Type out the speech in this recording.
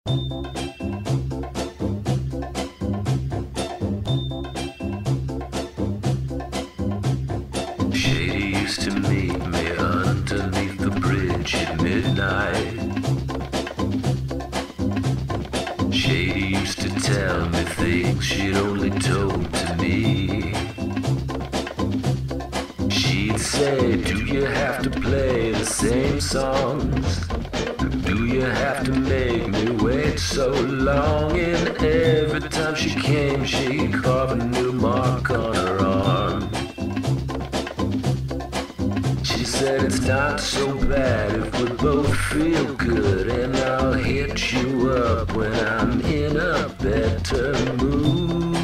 Shady used to meet me underneath the bridge at midnight. Shady used to tell me things she'd only told to me. She'd say, do you have to play the same songs? Do you have to make me wait so long? And every time she came, she'd carve a new mark on her arm. She said it's not so bad if we both feel good, and I'll hit you up when I'm in a better mood.